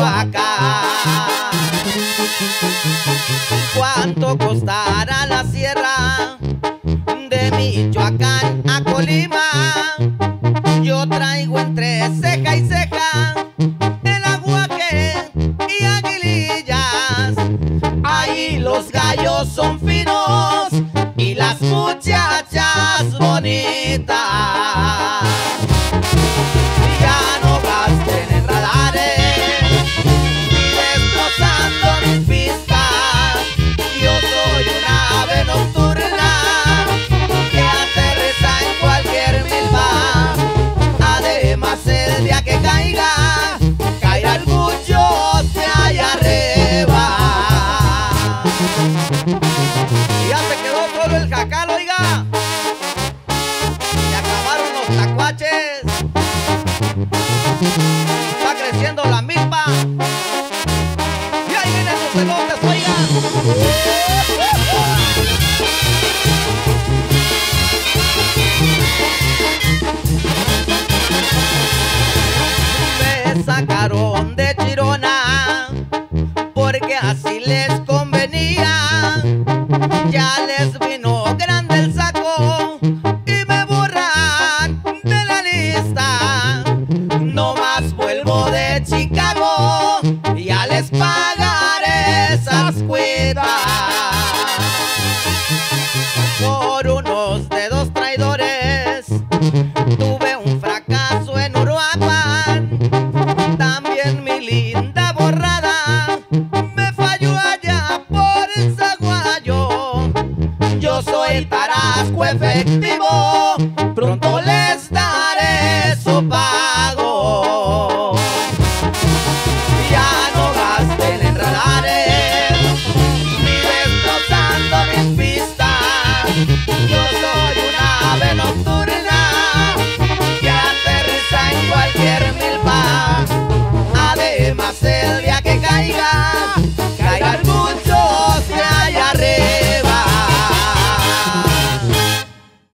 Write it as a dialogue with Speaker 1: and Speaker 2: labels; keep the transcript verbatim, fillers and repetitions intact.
Speaker 1: Michoacán. ¿Cuánto costará la sierra de Michoacán a Colima? Yo traigo entre ceja y ceja el aguaje y aguilillas. Ahí los gallos son finos y las muchachas bonitas. Ya no gasten en radares destrozando mis pistas. Yo soy una ave nocturna que aterriza en cualquier milpa. Además el día que caiga, caerá el bucho de allá arriba. Y ya se quedó solo el jacal, oiga. Se acabaron los tacuaches. Va creciendo la milpa. Y ahí vienen los elotes, oiga. Me sacaron de Chirona porque así les convenía. Ya les vino grande el saco y me borran de la lista. No más vuelvo de Chicago, ya les pagaré esas cuitas. Por unos dedos traidores tuve un fracaso en Uruapan. También mi linda borrada me falló allá por el Zaguayo. Yo soy tarasco efectivo, pronto les daré su pago. Ya no gasten en radares ni destrozando mis pistas. Yo soy una ave nocturna que aterriza en cualquier milpa. Además el día que caiga,